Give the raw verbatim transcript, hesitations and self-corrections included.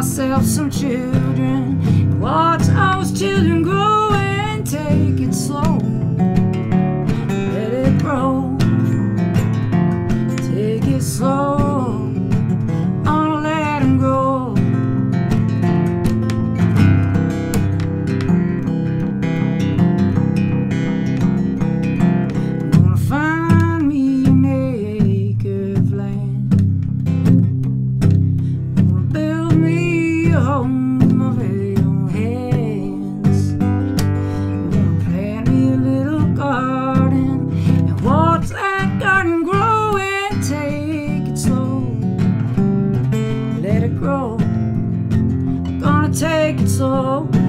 myself some children and watch those children grow and take it slow. Let it grow, take it slow. I'll let them grow. I'm gonna find me an acre of land. I'm gonna build me a home with my very own hands. I'm gonna plant me a little garden and watch that garden grow and take it slow. Let it grow. I'm gonna take it slow.